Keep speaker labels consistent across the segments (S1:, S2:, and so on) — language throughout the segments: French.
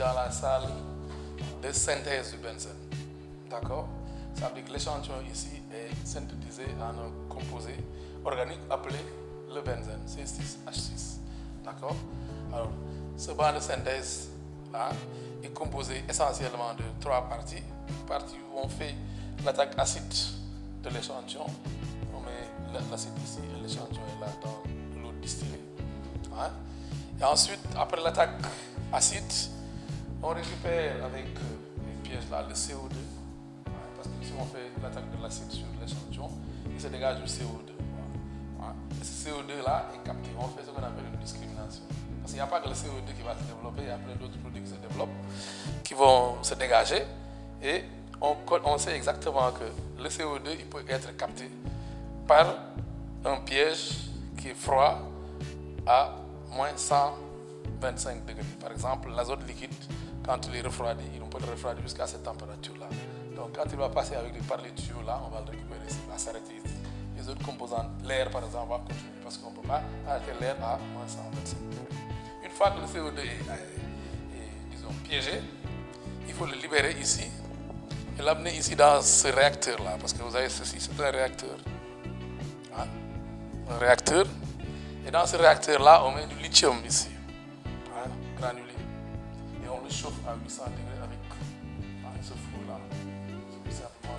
S1: dans la salle de synthèse du benzène. D'accord? Ça veut dire que l'échantillon ici est synthétisé en un composé organique appelé le benzène, C6H6. D'accord? Alors, ce banc de synthèse là est composé essentiellement de 3 parties. Une partie où on fait l'attaque acide de l'échantillon. On met l'acide ici et l'échantillon est là dans l'eau distillée. Hein? Et ensuite, après l'attaque acide, on récupère avec les pièges là le CO2. Parce que si on fait l'attaque de l'acide sur l'échantillon, il se dégage du CO2. Et ce CO2 là est capté. On fait ce qu'on appelle une discrimination. Parce qu'il n'y a pas que le CO2 qui va se développer, il y a plein d'autres produits qui se développent, qui vont se dégager. Et on sait exactement que le CO2 il peut être capté par un piège qui est froid à moins 125 degrés. Par exemple, l'azote liquide, quand il est refroidi, on peut le refroidir jusqu'à cette température-là. Donc quand il va passer par les tuyaux là, on va le récupérer ici, il va s'arrêter ici. Les autres composants, l'air par exemple, va continuer parce qu'on ne peut pas arrêter l'air à moins 125 degrés. Une fois que le CO2 est disons, piégé, il faut le libérer ici et l'amener ici dans ce réacteur-là. Parce que vous avez ceci, c'est un réacteur. Hein? Un réacteur. Et dans ce réacteur-là, on met du lithium ici, hein, granulé. Et on le chauffe à 800 degrés avec ce four-là. C'est simplement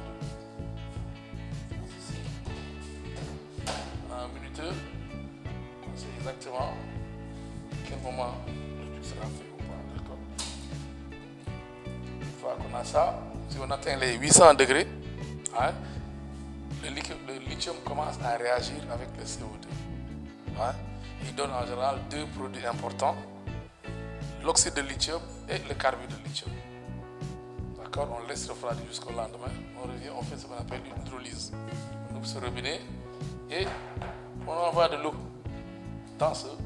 S1: un minuteur. On sait exactement à quel moment le truc sera fait ou pas. D'accord? Une fois qu'on a ça, si on atteint les 800 degrés, hein, le lithium commence à réagir avec le CO2. Hein? Il donne en général 2 produits importants, l'oxyde de lithium et le carbure de lithium. D'accord? On laisse refroidir jusqu'au lendemain, on revient, on fait ce qu'on appelle une hydrolyse. On ouvre ce robinet et on envoie de l'eau dans ce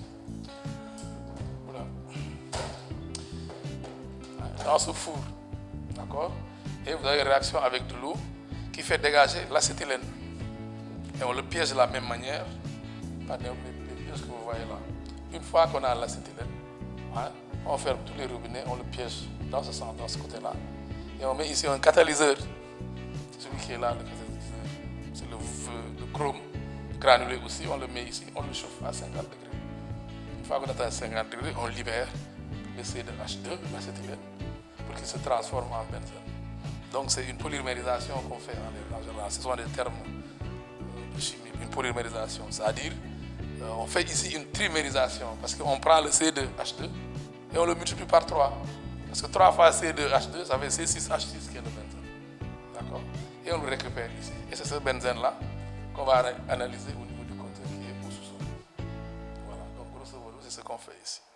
S1: four. D'accord? Et vous avez une réaction avec de l'eau qui fait dégager l'acétylène. Et on le piège de la même manière. Les pièges que vous voyez là. Une fois qu'on a l'acétylène, hein, on ferme tous les robinets, on le piège dans ce sens, dans ce côté-là. Et on met ici un catalyseur. Celui qui est là, le catalyseur. C'est le chrome granulé aussi. On le met ici, on le chauffe à 50 degrés. Une fois qu'on atteint 50 degrés, on libère le C2H2, l'acétylène, pour qu'il se transforme en benzène. Donc c'est une polymérisation qu'on fait en général. Ce sont des termes de chimie. Une polymérisation, c'est-à-dire on fait ici une trimérisation parce qu'on prend le C2H2 et on le multiplie par 3. Parce que 3 fois C2H2, ça fait C6H6 qui est le benzène. D'accord? Et on le récupère ici. Et c'est ce benzène-là qu'on va analyser au niveau du compteur qui est au sous-sol. Voilà, donc grosso modo, c'est ce qu'on fait ici.